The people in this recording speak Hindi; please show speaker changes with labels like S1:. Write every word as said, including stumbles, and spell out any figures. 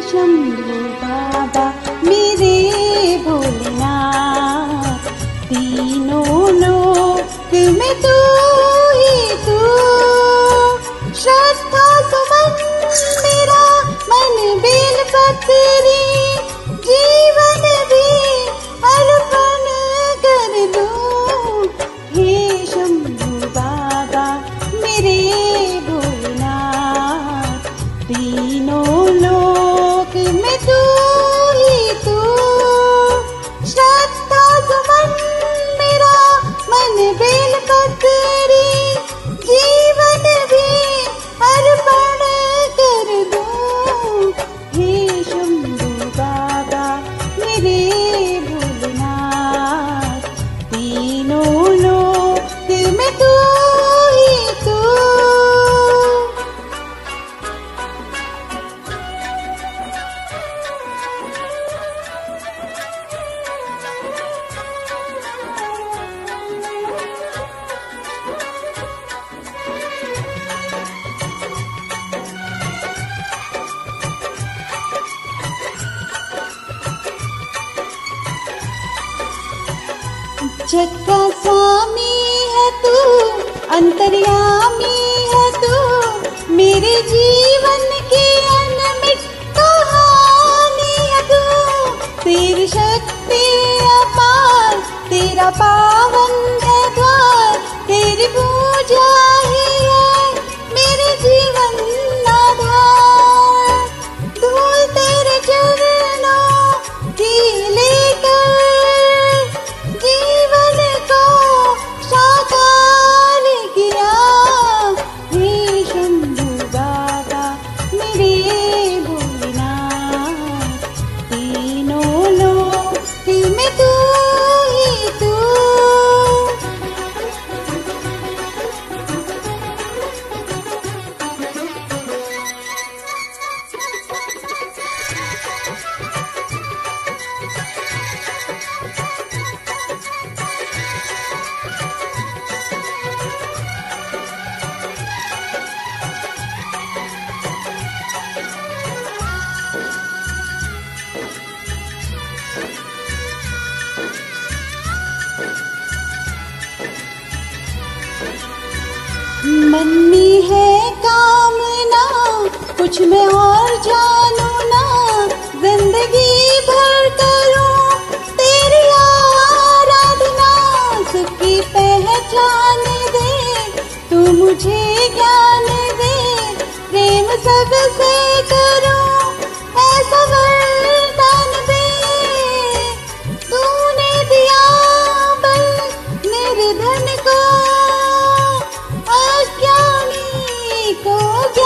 S1: शंभू बाबा मेरे भोलेनाथ, तीनों लोक में तू ही तू। श्रद्धा सुमन मेरा मन बेल पत्री, जीवन भी अर्पण कर दूं। हे शंभू बाबा मेरे भोलेनाथ, तीनों लोक में तू ही तू। श्रद्धा सुमन मेरा मन बेल पत्री, जीवन भी अर्पण कर दूं। हे शंभू बाबा मेरे भोलेनाथ, तीनों लोक में तू ही तू। जग का स्वामी है तू, अंतर्यामी है तू, मेरे जीवन की अनमिट कहानी है तू। तेरी शक्ति अपार, तेरा पावन है द्वार, तेरी पूजा ही है मेरे जीवन आधार। धूल तेरे चरणों की लेकर जीवन को साकार किया। हे शंभू बाबा मेरे भोलेनाथ, तीनों लोक में तू ही तू। मन में है कामना, कुछ मैं और जानू ना, जिंदगी भर करूं तेरी आराधना। सुख की पहचान दे तू मुझे ज्ञान दे, प्रेम सबसे करूं ऐसा वरदान दे। तूने दिया बल निर्धन को, अज्ञानी को ज्ञान